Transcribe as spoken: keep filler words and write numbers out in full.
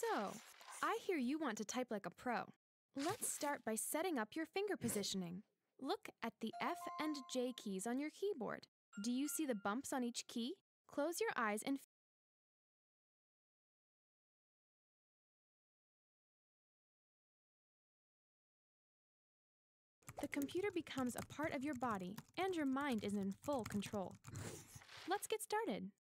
So, I hear you want to type like a pro. Let's start by setting up your finger positioning. Look at the F and J keys on your keyboard. Do you see the bumps on each key? Close your eyes and the computer becomes a part of your body and your mind is in full control. Let's get started.